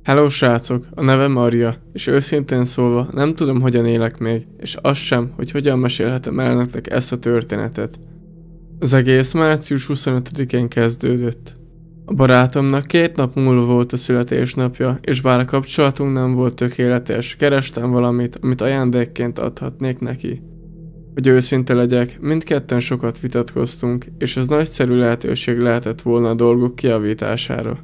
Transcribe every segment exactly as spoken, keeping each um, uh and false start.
Hello srácok, a nevem Maria, és őszintén szólva nem tudom, hogyan élek még, és azt sem, hogy hogyan mesélhetem el nektek ezt a történetet. Az egész március huszonötödikén kezdődött. A barátomnak két nap múlva volt a születésnapja, és bár a kapcsolatunk nem volt tökéletes, kerestem valamit, amit ajándékként adhatnék neki. Hogy őszinte legyek, mindketten sokat vitatkoztunk, és ez nagyszerű lehetőség lehetett volna a dolgok kijavítására.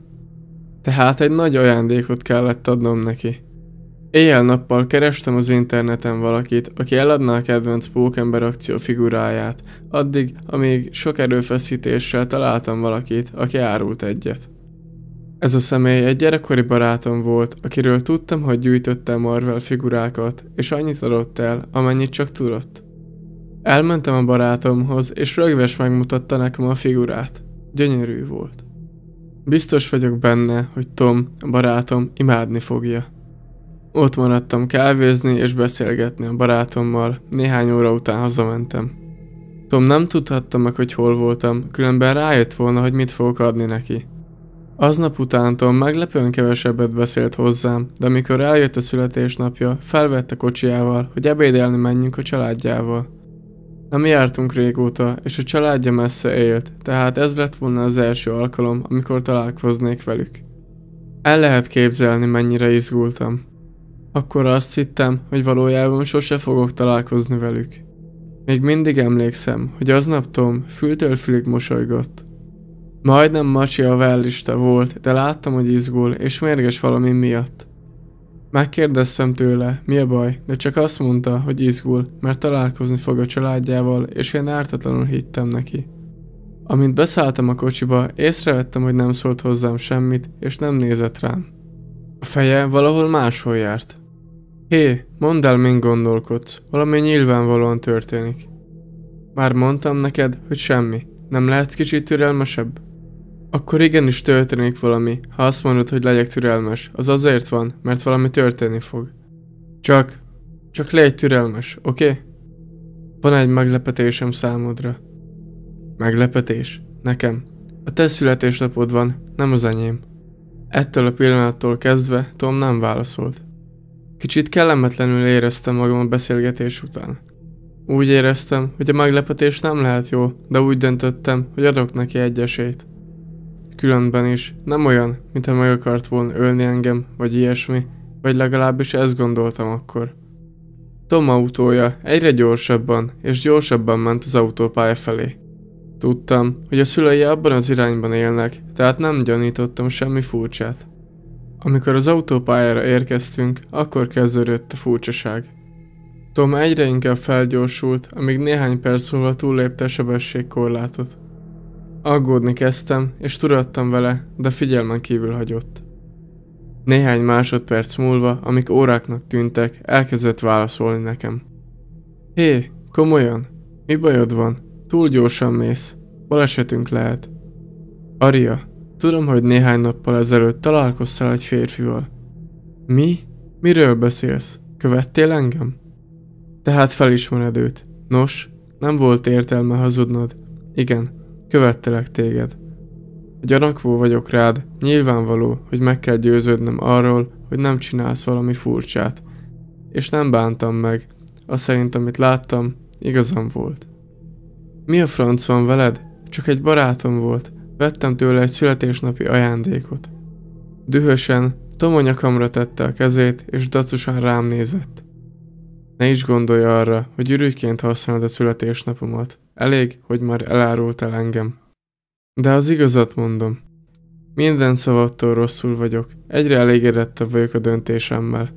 Tehát egy nagy ajándékot kellett adnom neki. Éjjel-nappal kerestem az interneten valakit, aki eladná a kedvenc Pókember akció figuráját, addig, amíg sok erőfeszítéssel találtam valakit, aki árult egyet. Ez a személy egy gyerekkori barátom volt, akiről tudtam, hogy gyűjtötte Marvel figurákat, és annyit adott el, amennyit csak tudott. Elmentem a barátomhoz, és rögves megmutatta nekem a figurát. Gyönyörű volt. Biztos vagyok benne, hogy Tom, a barátom, imádni fogja. Ott maradtam kávézni és beszélgetni a barátommal, néhány óra után hazamentem. Tom nem tudhatta meg, hogy hol voltam, különben rájött volna, hogy mit fogok adni neki. Aznap után Tom meglepően kevesebbet beszélt hozzám, de amikor eljött a születésnapja, felvette kocsijával, hogy ebédelni menjünk a családjával. Nem jártunk régóta, és a családja messze élt, tehát ez lett volna az első alkalom, amikor találkoznék velük. El lehet képzelni, mennyire izgultam. Akkor azt hittem, hogy valójában sose fogok találkozni velük. Még mindig emlékszem, hogy aznap Tom fültől fülig mosolygott. Majdnem Machiavellista volt, de láttam, hogy izgul, és mérges valami miatt. Megkérdeztem tőle, mi a baj, de csak azt mondta, hogy izgul, mert találkozni fog a családjával, és én ártatlanul hittem neki. Amint beszálltam a kocsiba, észrevettem, hogy nem szólt hozzám semmit, és nem nézett rám. A feje valahol máshol járt. Hé, mondd el, min gondolkodsz, valami nyilvánvalóan történik. Már mondtam neked, hogy semmi, nem lehetsz kicsit türelmesebb? Akkor igenis történik valami, ha azt mondod, hogy legyek türelmes, az azért van, mert valami történni fog. Csak, csak légy türelmes, oké? Okay? Van egy meglepetésem számodra. Meglepetés? Nekem. A te születésnapod van, nem az enyém. Ettől a pillanattól kezdve Tom nem válaszolt. Kicsit kellemetlenül éreztem magam a beszélgetés után. Úgy éreztem, hogy a meglepetés nem lehet jó, de úgy döntöttem, hogy adok neki egy esélyt. Különben is, nem olyan, mintha meg akart volna ölni engem, vagy ilyesmi, vagy legalábbis ezt gondoltam akkor. Tom autója egyre gyorsabban és gyorsabban ment az autópálya felé. Tudtam, hogy a szülei abban az irányban élnek, tehát nem gyanítottam semmi furcsát. Amikor az autópályára érkeztünk, akkor kezdődött a furcsaság. Tom egyre inkább felgyorsult, amíg néhány perc múlva túllépte a sebességkorlátot. Aggódni kezdtem, és tudattam vele, de figyelmen kívül hagyott. Néhány másodperc múlva, amik óráknak tűntek, elkezdett válaszolni nekem. Hé, komolyan? Mi bajod van? Túl gyorsan mész. Balesetünk lehet. Aria, tudom, hogy néhány nappal ezelőtt találkoztál egy férfival. Mi? Miről beszélsz? Követtél engem? Tehát felismered őt. Nos, nem volt értelme hazudnod. Igen. Követtelek téged. Gyanakvó vagyok rád, nyilvánvaló, hogy meg kell győződnöm arról, hogy nem csinálsz valami furcsát. És nem bántam meg, azt szerint, amit láttam, igazam volt. Mi a franc van veled? Csak egy barátom volt, vettem tőle egy születésnapi ajándékot. Dühösen Tom a nyakamra tette a kezét, és dacosan rám nézett. Ne is gondolj arra, hogy ürügyként használod a születésnapomat. Elég, hogy már elárultál engem. De az igazat mondom. Minden szavattól rosszul vagyok. Egyre elégedettebb vagyok a döntésemmel.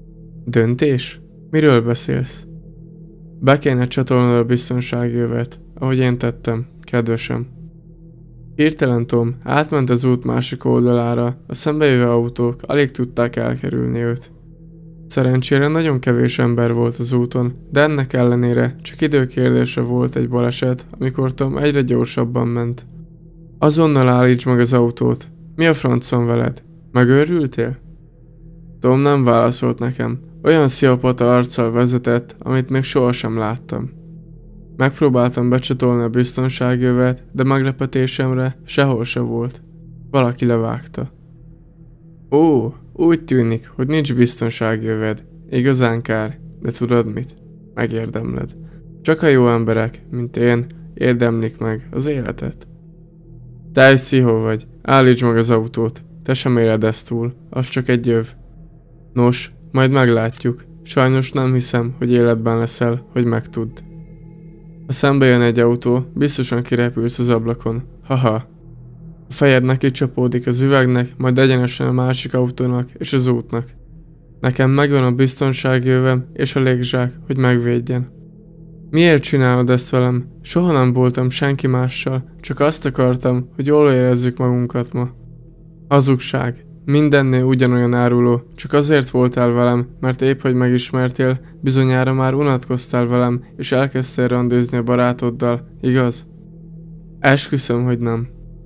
Döntés? Miről beszélsz? Be kéne csatolnod a biztonsági övet, ahogy én tettem, kedvesem. Hirtelen Tom átment az út másik oldalára, a szembejövő autók alig tudták elkerülni őt. Szerencsére nagyon kevés ember volt az úton, de ennek ellenére csak időkérdése volt egy baleset, amikor Tom egyre gyorsabban ment. Azonnal állíts meg az autót. Mi a franc van veled? Megőrültél? Tom nem válaszolt nekem. Olyan sziopata arccal vezetett, amit még sohasem láttam. Megpróbáltam becsatolni a biztonsági övet, de meglepetésemre sehol se volt. Valaki levágta. Ó, Úgy tűnik, hogy nincs biztonsági öved. Igazán kár, de tudod mit? Megérdemled. Csak a jó emberek, mint én, érdemlik meg az életet. Te egy szihó vagy, állítsd meg az autót, te sem éred ezt túl, az csak egy jöv. Nos, majd meglátjuk, sajnos nem hiszem, hogy életben leszel, hogy megtudd. Ha szembe jön egy autó, biztosan kirepülsz az ablakon, haha. A fejed neki csapódik az üvegnek, majd egyenesen a másik autónak és az útnak. Nekem megvan a biztonsági övem és a légzsák, hogy megvédjen. Miért csinálod ezt velem? Soha nem voltam senki mással, csak azt akartam, hogy jól érezzük magunkat ma. Hazugság. Mindennél ugyanolyan áruló, csak azért voltál velem, mert épp hogy megismertél, bizonyára már unatkoztál velem, és elkezdtél randézni a barátoddal, igaz? Esküszöm, hogy nem.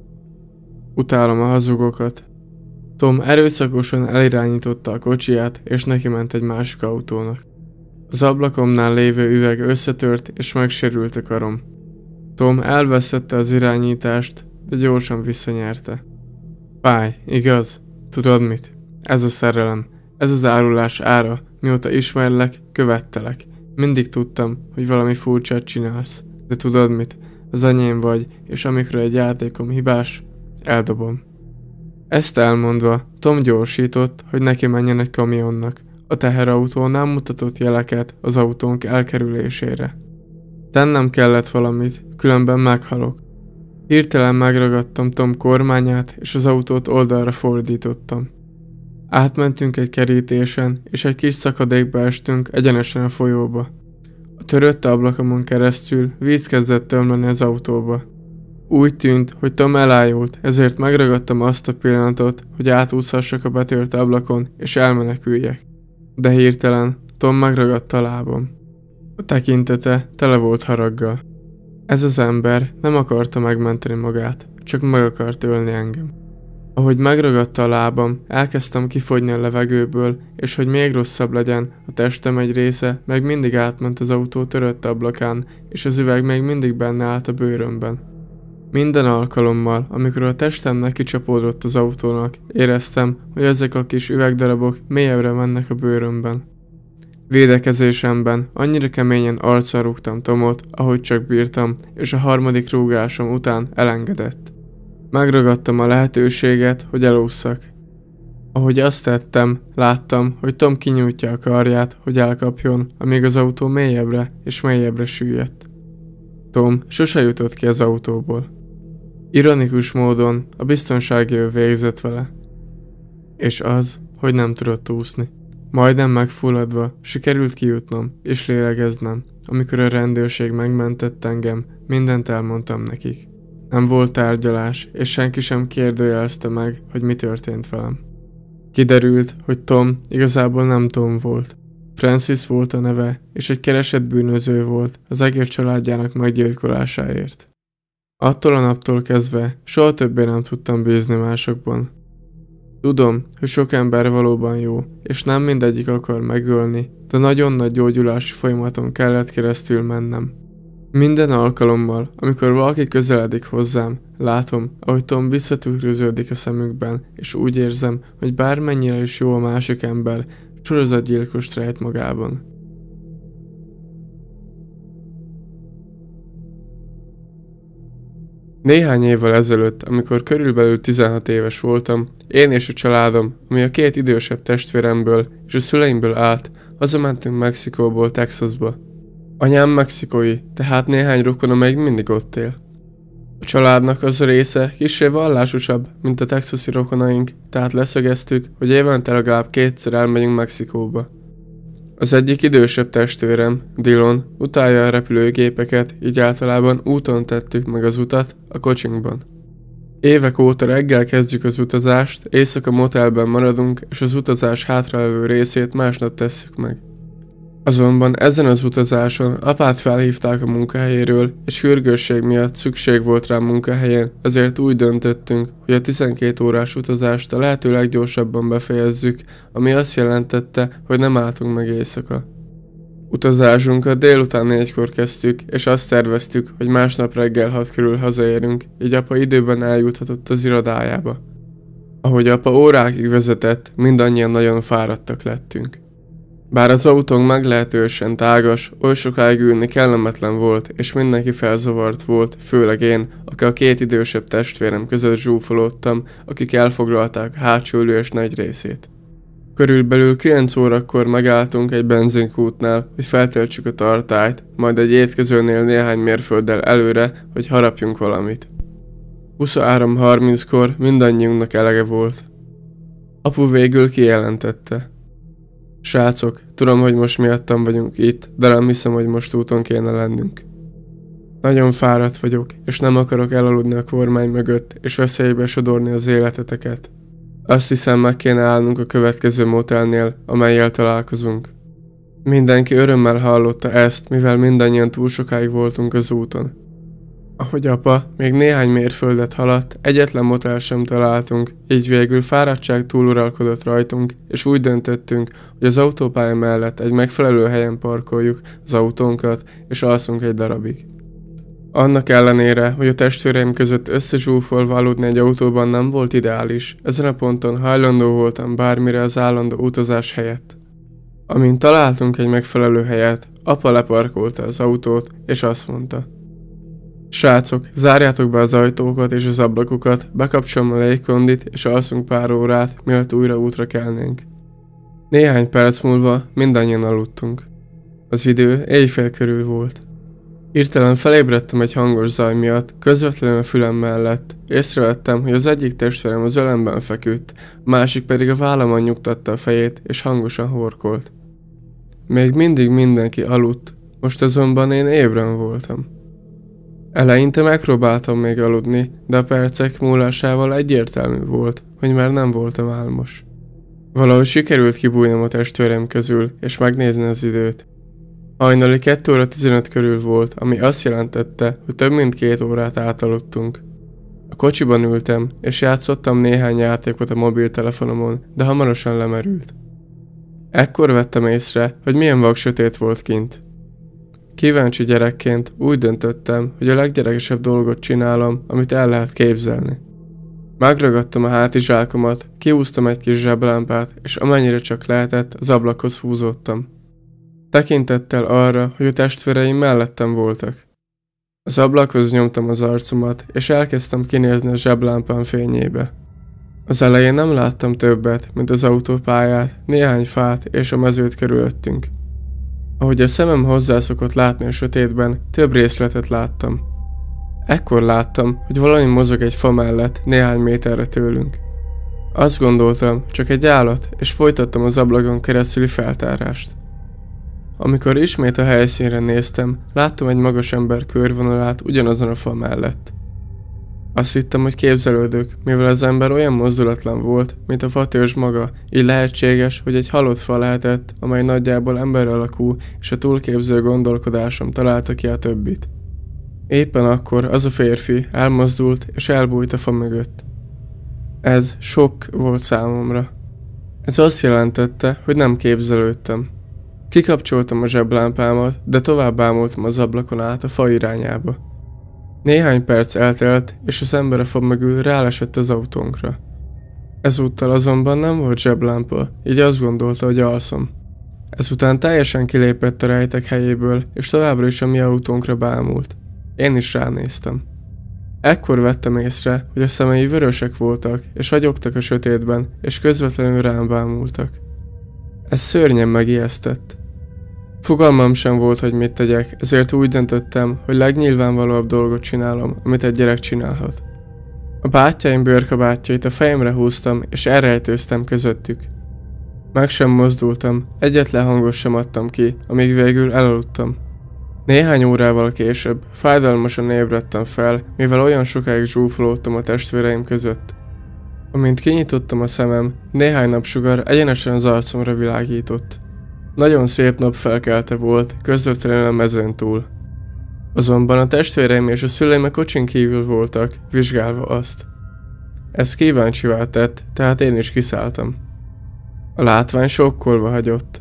Utálom a hazugokat. Tom erőszakosan elirányította a kocsiját, és neki ment egy másik autónak. Az ablakomnál lévő üveg összetört, és megsérült a karom. Tom elvesztette az irányítást, de gyorsan visszanyerte. Fáj, igaz? Tudod mit? Ez a szerelem, ez az árulás ára, mióta ismerlek, követtelek. Mindig tudtam, hogy valami furcsát csinálsz, de tudod mit? Az enyém vagy, és amikor egy játékom hibás, eldobom. Ezt elmondva, Tom gyorsított, hogy neki menjen egy kamionnak. A teherautó nem mutatott jeleket az autónk elkerülésére. Tennem kellett valamit, különben meghalok. Hirtelen megragadtam Tom kormányát, és az autót oldalra fordítottam. Átmentünk egy kerítésen, és egy kis szakadékba estünk egyenesen a folyóba. A törött ablakomon keresztül víz kezdett tömleni az autóba. Úgy tűnt, hogy Tom elájult, ezért megragadtam azt a pillanatot, hogy átúszhassak a betört ablakon, és elmeneküljek. De hirtelen Tom megragadta a lábam. A tekintete tele volt haraggal. Ez az ember nem akarta megmenteni magát, csak meg akart ölni engem. Ahogy megragadta a lábam, elkezdtem kifogyni a levegőből, és hogy még rosszabb legyen, a testem egy része meg mindig átment az autó törött ablakán, és az üveg még mindig benne állt a bőrömben. Minden alkalommal, amikor a testem neki csapódott az autónak, éreztem, hogy ezek a kis üvegdarabok mélyebbre mennek a bőrömben. Védekezésemben annyira keményen arcra rúgtam Tomot, ahogy csak bírtam, és a harmadik rúgásom után elengedett. Megragadtam a lehetőséget, hogy elússzak. Ahogy azt tettem, láttam, hogy Tom kinyújtja a karját, hogy elkapjon, amíg az autó mélyebbre és mélyebbre süllyedt. Tom sose jutott ki az autóból. Ironikus módon a biztonsági öv végzett vele. És az, hogy nem tudott úszni. Majdnem megfulladva sikerült kijutnom és lélegeznem. Amikor a rendőrség megmentett engem, mindent elmondtam nekik. Nem volt tárgyalás, és senki sem kérdőjelezte meg, hogy mi történt velem. Kiderült, hogy Tom igazából nem Tom volt. Francis volt a neve, és egy keresett bűnöző volt az egész családjának meggyilkolásáért. Attól a naptól kezdve soha többé nem tudtam bízni másokban. Tudom, hogy sok ember valóban jó, és nem mindegyik akar megölni, de nagyon nagy gyógyulási folyamaton kellett keresztül mennem. Minden alkalommal, amikor valaki közeledik hozzám, látom, ahogy Tom visszatükröződik a szemükben, és úgy érzem, hogy bármennyire is jó a másik ember, sorozatgyilkost rejt magában. Néhány évvel ezelőtt, amikor körülbelül tizenhat éves voltam, én és a családom, ami a két idősebb testvéremből és a szüleimből állt, hazamentünk Mexikóból Texasba. Anyám mexikói, tehát néhány rokona még mindig ott él. A családnak az a része kissé vallásosabb, mint a texasi rokonaink, tehát leszögeztük, hogy évente legalább kétszer elmegyünk Mexikóba. Az egyik idősebb testvérem, Dylan, utálja a repülőgépeket, így általában úton tettük meg az utat a kocsinkban. Évek óta reggel kezdjük az utazást, éjszaka motelben maradunk, és az utazás hátralevő részét másnap tesszük meg. Azonban ezen az utazáson apát felhívták a munkahelyéről, és sürgősség miatt szükség volt rá munkahelyen, ezért úgy döntöttünk, hogy a tizenkét órás utazást a lehető leggyorsabban befejezzük, ami azt jelentette, hogy nem álltunk meg éjszaka. Utazásunkat délután négykor kezdtük, és azt terveztük, hogy másnap reggel hat körül hazaérünk, így apa időben eljuthatott az irodájába. Ahogy apa órákig vezetett, mindannyian nagyon fáradtak lettünk. Bár az autónk meglehetősen tágas, oly sokáig ülni kellemetlen volt, és mindenki felzavart volt, főleg én, aki a két idősebb testvérem között zsúfolódtam, akik elfoglalták a hátsó ülés nagy részét. Körülbelül kilenc órakor megálltunk egy benzinkútnál, hogy feltöltsük a tartályt, majd egy étkezőnél néhány mérfölddel előre, hogy harapjunk valamit. huszonhárom harminckor mindannyiunknak elege volt. Apu végül kijelentette. Srácok, tudom, hogy most miattam vagyunk itt, de nem hiszem, hogy most úton kéne lennünk. Nagyon fáradt vagyok, és nem akarok elaludni a kormány mögött, és veszélybe sodorni az életeteket. Azt hiszem, meg kéne állnunk a következő motelnél, amellyel találkozunk. Mindenki örömmel hallotta ezt, mivel mindannyian túl sokáig voltunk az úton. Ahogy apa még néhány mérföldet haladt, egyetlen motel sem találtunk, így végül fáradtság túluralkodott rajtunk, és úgy döntöttünk, hogy az autópálya mellett egy megfelelő helyen parkoljuk az autónkat, és alszunk egy darabig. Annak ellenére, hogy a testvéreim között összezsúfolva aludni egy autóban nem volt ideális, ezen a ponton hajlandó voltam bármire az állandó utazás helyett. Amint találtunk egy megfelelő helyet, apa leparkolta az autót, és azt mondta. Srácok, zárjátok be az ajtókat és az ablakokat, bekapcsolom a légkondit, és alszunk pár órát, mielőtt újra útra kelnénk. Néhány perc múlva mindannyian aludtunk. Az idő éjfél körül volt. Hirtelen felébredtem egy hangos zaj miatt, közvetlenül a fülem mellett. Észrevettem, hogy az egyik testvérem az ölemben feküdt, a másik pedig a vállamon nyugtatta a fejét, és hangosan horkolt. Még mindig mindenki aludt, most azonban én ébren voltam. Eleinte megpróbáltam még aludni, de a percek múlásával egyértelmű volt, hogy már nem voltam álmos. Valahogy sikerült kibújnom a testvérem közül, és megnézni az időt. Hajnali kettő óra tizenöt körül volt, ami azt jelentette, hogy több mint két órát átaludtunk. A kocsiban ültem, és játszottam néhány játékot a mobiltelefonomon, de hamarosan lemerült. Ekkor vettem észre, hogy milyen vaksötét volt kint. Kíváncsi gyerekként úgy döntöttem, hogy a leggyerekesebb dolgot csinálom, amit el lehet képzelni. Megragadtam a hátizsákomat, kihúztam egy kis zseblámpát, és amennyire csak lehetett, az ablakhoz húzódtam. Tekintettel arra, hogy a testvéreim mellettem voltak. Az ablakhoz nyomtam az arcomat, és elkezdtem kinézni a zseblámpám fényébe. Az elején nem láttam többet, mint az autópályát, néhány fát és a mezőt körülöttünk. Ahogy a szemem hozzászokott látni a sötétben, több részletet láttam. Ekkor láttam, hogy valami mozog egy fa mellett, néhány méterre tőlünk. Azt gondoltam, csak egy állat, és folytattam az ablakon keresztüli feltárást. Amikor ismét a helyszínre néztem, láttam egy magas ember körvonalát ugyanazon a fa mellett. Azt hittem, hogy képzelődök, mivel az ember olyan mozdulatlan volt, mint a fatörzs maga, így lehetséges, hogy egy halott fa lehetett, amely nagyjából ember alakú, és a túlképző gondolkodásom találta ki a többit. Éppen akkor az a férfi elmozdult, és elbújt a fa mögött. Ez sok volt számomra. Ez azt jelentette, hogy nem képzelődtem. Kikapcsoltam a zseblámpámat, de tovább bámultam az ablakon át a fa irányába. Néhány perc eltelt, és az ember a fa mögül rálesett az autónkra. Ezúttal azonban nem volt zseblámpa, így azt gondolta, hogy alszom. Ezután teljesen kilépett a rejtek helyéből, és továbbra is a mi autónkra bámult. Én is ránéztem. Ekkor vettem észre, hogy a szemei vörösek voltak, és ragyogtak a sötétben, és közvetlenül rám bámultak. Ez szörnyen megijesztett. Fogalmam sem volt, hogy mit tegyek, ezért úgy döntöttem, hogy legnyilvánvalóbb dolgot csinálom, amit egy gyerek csinálhat. A bátyáim bőrkabátjait a fejemre húztam, és elrejtőztem közöttük. Meg sem mozdultam, egyetlen hangot sem adtam ki, amíg végül elaludtam. Néhány órával később fájdalmasan ébredtem fel, mivel olyan sokáig zsúfolódtam a testvéreim között. Amint kinyitottam a szemem, néhány napsugar egyenesen az arcomra világított. Nagyon szép napfelkelte volt, közvetlenül a mezőn túl. Azonban a testvéreim és a szüleim a kocsin kívül voltak, vizsgálva azt. Ez kíváncsivá tett, tehát én is kiszálltam. A látvány sokkolva hagyott.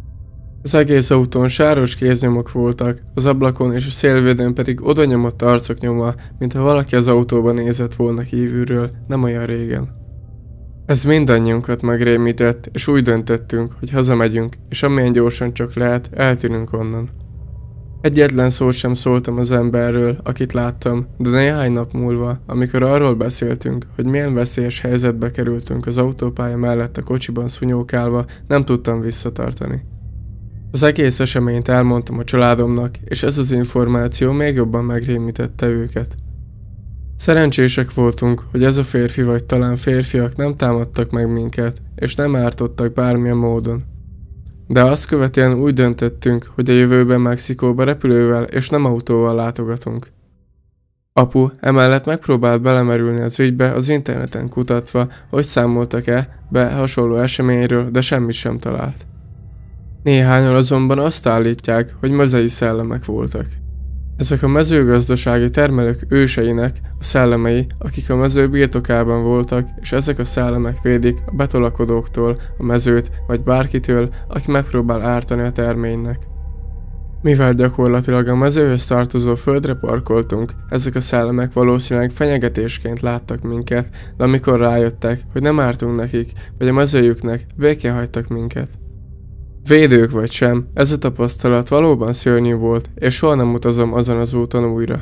Az egész autón sáros kéznyomok voltak, az ablakon és a szélvédőn pedig odanyomott arcok nyoma, mintha valaki az autóba nézett volna kívülről, nem olyan régen. Ez mindannyiunkat megrémített, és úgy döntöttünk, hogy hazamegyünk, és amilyen gyorsan csak lehet, eltűnünk onnan. Egyetlen szót sem szóltam az emberről, akit láttam, de néhány nap múlva, amikor arról beszéltünk, hogy milyen veszélyes helyzetbe kerültünk az autópálya mellett a kocsiban szunyókálva, nem tudtam visszatartani. Az egész eseményt elmondtam a családomnak, és ez az információ még jobban megrémítette őket. Szerencsések voltunk, hogy ez a férfi vagy talán férfiak nem támadtak meg minket, és nem ártottak bármilyen módon. De azt követően úgy döntöttünk, hogy a jövőben Mexikóba repülővel és nem autóval látogatunk. Apu emellett megpróbált belemerülni az ügybe az interneten kutatva, hogy számoltak-e be hasonló eseményről, de semmit sem talált. Néhányan azonban azt állítják, hogy mezei szellemek voltak. Ezek a mezőgazdasági termelők őseinek a szellemei, akik a mező birtokában voltak, és ezek a szellemek védik a betolakodóktól, a mezőt, vagy bárkitől, aki megpróbál ártani a terménynek. Mivel gyakorlatilag a mezőhöz tartozó földre parkoltunk, ezek a szellemek valószínűleg fenyegetésként láttak minket, de amikor rájöttek, hogy nem ártunk nekik, vagy a mezőjüknek, békén hagytak minket. Védők vagy sem, ez a tapasztalat valóban szörnyű volt, és soha nem utazom azon az úton újra.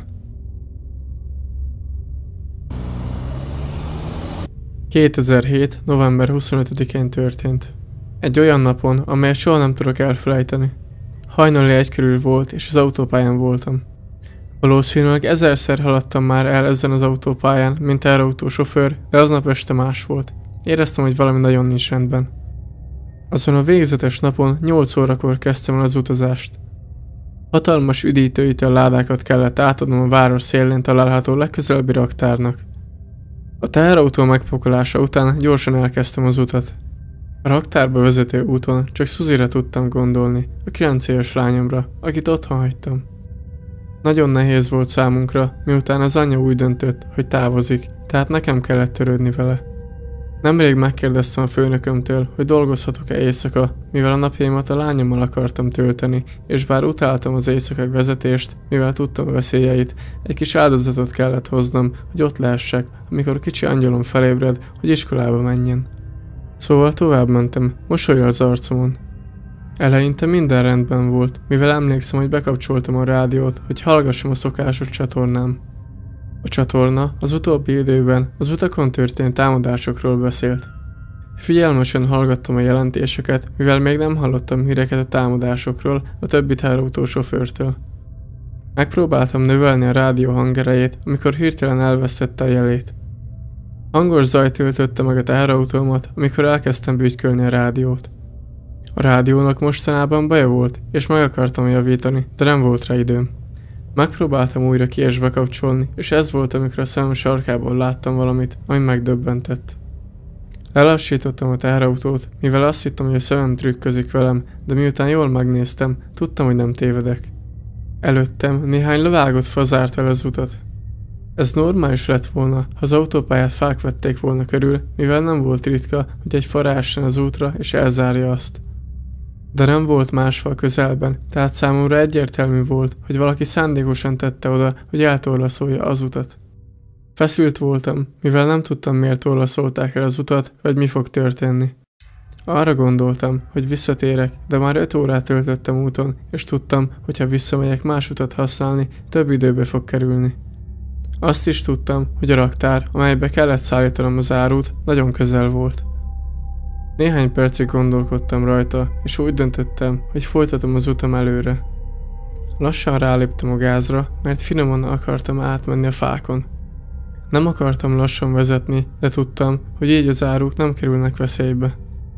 kétezer-hét. november huszonötödikén történt. Egy olyan napon, amelyet soha nem tudok elfelejteni. Hajnali egy körül volt, és az autópályán voltam. Valószínűleg ezerszer haladtam már el ezen az autópályán, mint teherautósofőr, de aznap este más volt. Éreztem, hogy valami nagyon nincs rendben. Azon a végzetes napon nyolc órakor kezdtem el az utazást. Hatalmas üdítőitől ládákat kellett átadnom a város szélén található legközelebbi raktárnak. A teherautó megpakolása után gyorsan elkezdtem az utat. A raktárba vezető úton csak Szuzira tudtam gondolni, a kilenc éves lányomra, akit otthon hagytam. Nagyon nehéz volt számunkra, miután az anyja úgy döntött, hogy távozik, tehát nekem kellett törődni vele. Nemrég megkérdeztem a főnökömtől, hogy dolgozhatok-e éjszaka, mivel a napjaimat a lányommal akartam tölteni, és bár utáltam az éjszakai vezetést, mivel tudtam a veszélyeit, egy kis áldozatot kellett hoznom, hogy ott lehessek, amikor kicsi angyalom felébred, hogy iskolába menjen. Szóval tovább mentem, mosolyal az arcomon. Eleinte minden rendben volt, mivel emlékszem, hogy bekapcsoltam a rádiót, hogy hallgassam a szokásos csatornám. A csatorna az utóbbi időben az utakon történt támadásokról beszélt. Figyelmesen hallgattam a jelentéseket, mivel még nem hallottam híreket a támadásokról a többi teherautó-sofőrtől. Megpróbáltam növelni a rádió hangerejét, amikor hirtelen elvesztette a jelét. Hangos zaj töltötte meg a teherautómat, amikor elkezdtem bütykölni a rádiót. A rádiónak mostanában baja volt, és meg akartam javítani, de nem volt rá időm. Megpróbáltam újra ki és bekapcsolni, és ez volt, amikor a szemem sarkából láttam valamit, ami megdöbbentett. Lelassítottam a teherautót, mivel azt hittem, hogy a szemem trükközik velem, de miután jól megnéztem, tudtam, hogy nem tévedek. Előttem néhány levágott fa zárt el az utat. Ez normális lett volna, ha az autópályát fák vették volna körül, mivel nem volt ritka, hogy egy fa ráessen az útra és elzárja azt. De nem volt más fa közelben, tehát számomra egyértelmű volt, hogy valaki szándékosan tette oda, hogy eltorlaszolja az utat. Feszült voltam, mivel nem tudtam, miért torlaszolták el az utat, vagy mi fog történni. Arra gondoltam, hogy visszatérek, de már öt órát töltöttem úton, és tudtam, hogy ha visszamegyek más utat használni, több időbe fog kerülni. Azt is tudtam, hogy a raktár, amelybe kellett szállítanom az árut, nagyon közel volt. Néhány percig gondolkodtam rajta, és úgy döntöttem, hogy folytatom az utam előre. Lassan ráléptem a gázra, mert finoman akartam átmenni a fákon. Nem akartam lassan vezetni, de tudtam, hogy így az áruk nem kerülnek veszélybe.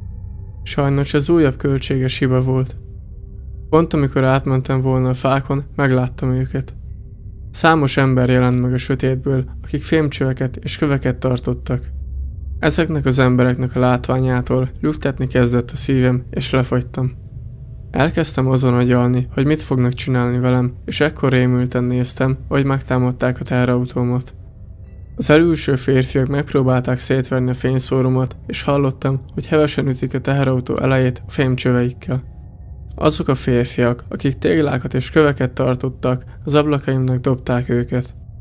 Sajnos ez újabb költséges hiba volt. Pont amikor átmentem volna a fákon, megláttam őket. Számos ember jelent meg a sötétből, akik fémcsöveket és köveket tartottak. Ezeknek az embereknek a látványától lüktetni kezdett a szívem, és lefagytam. Elkezdtem azon agyalni, hogy mit fognak csinálni velem, és ekkor rémülten néztem, hogy megtámadták a teherautómat. Az elülső férfiak megpróbálták szétverni a fényszóromat, és hallottam, hogy hevesen ütik a teherautó elejét a fémcsöveikkel. Azok a férfiak, akik téglákat és köveket tartottak, az ablakaimnak dobták őket.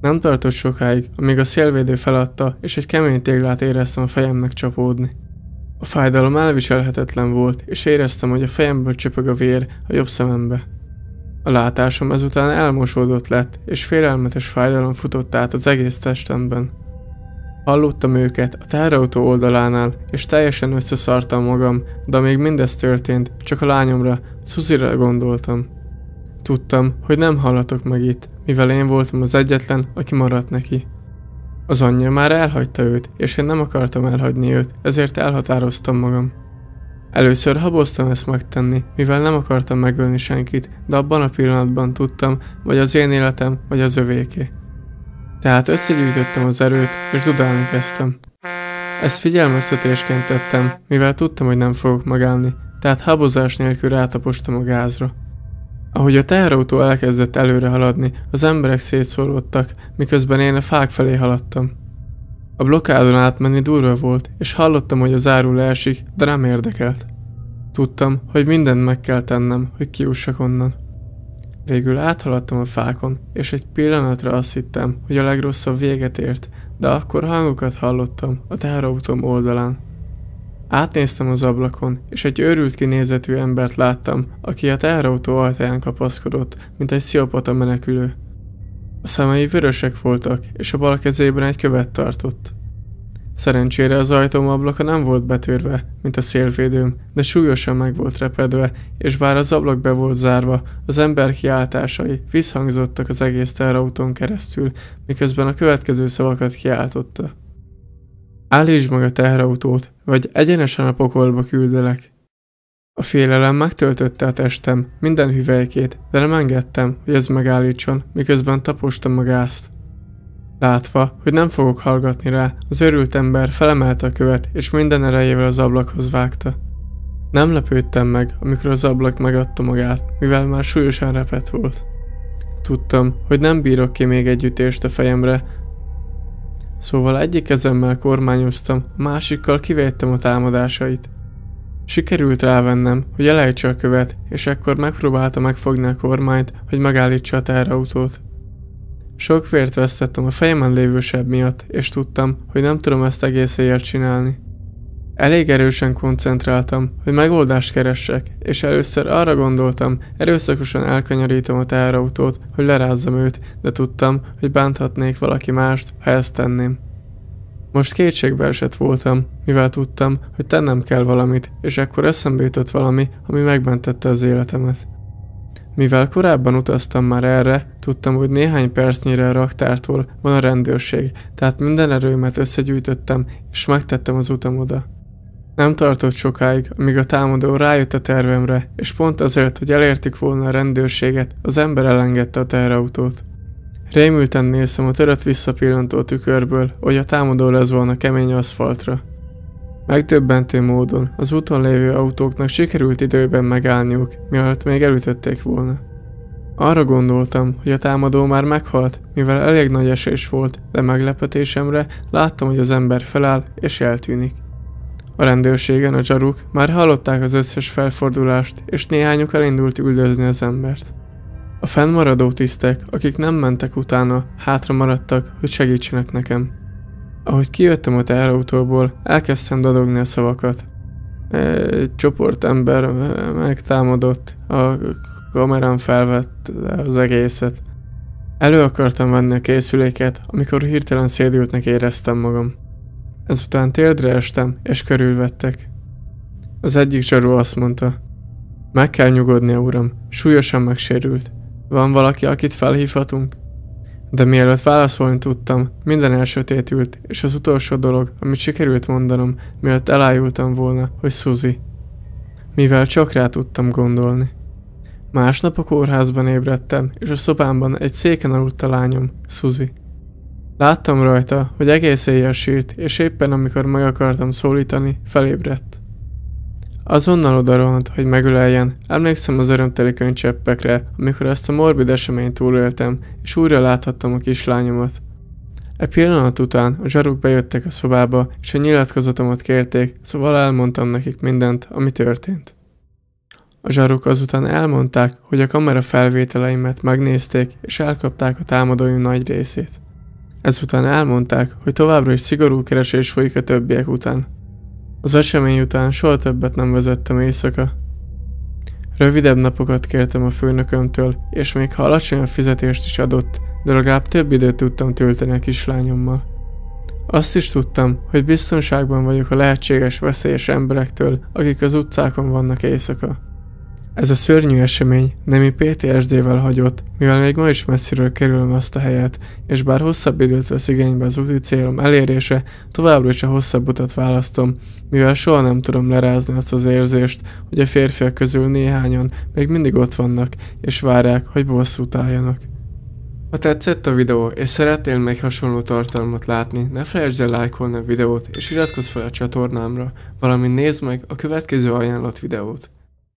Nem tartott sokáig, amíg a szélvédő feladta, és egy kemény téglát éreztem a fejemnek csapódni. A fájdalom elviselhetetlen volt, és éreztem, hogy a fejemből csöpög a vér a jobb szemembe. A látásom ezután elmosódott lett, és félelmetes fájdalom futott át az egész testemben. Hallottam őket a teherautó oldalánál, és teljesen összeszartam magam, de amíg mindez történt, csak a lányomra, Susira gondoltam. Tudtam, hogy nem hallatok meg itt, mivel én voltam az egyetlen, aki maradt neki. Az anyja már elhagyta őt, és én nem akartam elhagyni őt, ezért elhatároztam magam. Először haboztam ezt megtenni, mivel nem akartam megölni senkit, de abban a pillanatban tudtam, vagy az én életem, vagy az övéké. Tehát összegyűjtöttem az erőt, és dudálni kezdtem. Ezt figyelmeztetésként tettem, mivel tudtam, hogy nem fogok megállni, tehát habozás nélkül rátapostam a gázra. Ahogy a teherautó elkezdett előre haladni, az emberek szétszóródtak, miközben én a fák felé haladtam. A blokkádon átmenni durva volt, és hallottam, hogy az áru leesik, de nem érdekelt. Tudtam, hogy mindent meg kell tennem, hogy kijussak onnan. Végül áthaladtam a fákon, és egy pillanatra azt hittem, hogy a legrosszabb véget ért, de akkor hangokat hallottam a teherautóm oldalán. Átnéztem az ablakon, és egy őrült kinézetű embert láttam, aki a teherautó ajtaján kapaszkodott, mint egy pszichopata menekülő. A szemei vörösek voltak, és a bal kezében egy követ tartott. Szerencsére az ajtóm ablaka nem volt betörve, mint a szélvédőm, de súlyosan meg volt repedve, és bár az ablak be volt zárva, az ember kiáltásai visszhangzottak az egész teherautón keresztül, miközben a következő szavakat kiáltotta. Állítsd meg a teherautót, vagy egyenesen a pokolba küldelek. A félelem megtöltötte a testem, minden hüvelykét, de nem engedtem, hogy ez megállítson, miközben tapostam a gázt. Látva, hogy nem fogok hallgatni rá, az őrült ember felemelte a követ, és minden erejével az ablakhoz vágta. Nem lepődtem meg, amikor az ablak megadta magát, mivel már súlyosan repett volt. Tudtam, hogy nem bírok ki még egy ütést a fejemre, szóval egyik kezemmel kormányoztam, a másikkal kivédtem a támadásait. Sikerült rávennem, hogy elejtse a követ, és ekkor megpróbálta megfogni a kormányt, hogy megállítsa a teherautót. Sok vért vesztettem a fejemen lévő seb miatt, és tudtam, hogy nem tudom ezt egész éjjel csinálni. Elég erősen koncentráltam, hogy megoldást keressek, és először arra gondoltam, erőszakosan elkanyarítom a teherautót, hogy lerázzam őt, de tudtam, hogy bánthatnék valaki mást, ha ezt tenném. Most kétségbe esett voltam, mivel tudtam, hogy tennem kell valamit, és ekkor eszembe jutott valami, ami megmentette az életemet. Mivel korábban utaztam már erre, tudtam, hogy néhány percnyire a raktártól van a rendőrség, tehát minden erőmet összegyűjtöttem, és megtettem az utam oda. Nem tartott sokáig, amíg a támadó rájött a tervemre, és pont azért, hogy elértük volna a rendőrséget, az ember elengedte a teherautót. Rémülten néztem a törött visszapillantó tükörből, hogy a támadó lesz volna kemény aszfaltra. Megdöbbentő módon az úton lévő autóknak sikerült időben megállniuk, mielőtt még elütötték volna. Arra gondoltam, hogy a támadó már meghalt, mivel elég nagy esés volt, de meglepetésemre láttam, hogy az ember feláll és eltűnik. A rendőrségen a dzsaruk már hallották az összes felfordulást, és néhányuk elindult üldözni az embert. A fennmaradó tisztek, akik nem mentek utána, hátra maradtak, hogy segítsenek nekem. Ahogy kijöttem a teherautóból, elkezdtem dadogni a szavakat. Egy csoport ember megtámadott, a kamerán felvett az egészet. Elő akartam venni a készüléket, amikor hirtelen szédültnek éreztem magam. Ezután térdre estem, és körülvettek. Az egyik zsaru azt mondta, meg kell nyugodnia, uram, súlyosan megsérült. Van valaki, akit felhívhatunk? De mielőtt válaszolni tudtam, minden elsötétült, és az utolsó dolog, amit sikerült mondanom, mielőtt elájultam volna, hogy Suzy. Mivel csak rá tudtam gondolni. Másnap a kórházban ébredtem, és a szobámban egy széken aludt a lányom, Suzy. Láttam rajta, hogy egész éjjel sírt, és éppen amikor meg akartam szólítani, felébredt. Azonnal odarohant, hogy megöleljen, emlékszem az örömteli könycseppekre, amikor ezt a morbid eseményt túléltem, és újra láthattam a kislányomat. E pillanat után a zsaruk bejöttek a szobába, és a nyilatkozatomat kérték, szóval elmondtam nekik mindent, ami történt. A zsaruk azután elmondták, hogy a kamera felvételeimet megnézték, és elkapták a támadóim nagy részét. Ezután elmondták, hogy továbbra is szigorú keresés folyik a többiek után. Az esemény után soha többet nem vezettem éjszaka. Rövidebb napokat kértem a főnökömtől, és még ha alacsonyabb fizetést is adott, de legalább több időt tudtam tölteni a kislányommal. Azt is tudtam, hogy biztonságban vagyok a lehetséges veszélyes emberektől, akik az utcákon vannak éjszaka. Ez a szörnyű esemény nemi pé té es dé-vel hagyott, mivel még ma is messziről kerülöm azt a helyet, és bár hosszabb időt vesz igénybe az úti célom elérése, továbbra is a hosszabb utat választom, mivel soha nem tudom lerázni azt az érzést, hogy a férfiak közül néhányan még mindig ott vannak, és várják, hogy bosszút álljanak. Ha tetszett a videó, és szeretnél még hasonló tartalmat látni, ne felejtsd el lájkolni a videót, és iratkozz fel a csatornámra, valamint nézd meg a következő ajánlott videót.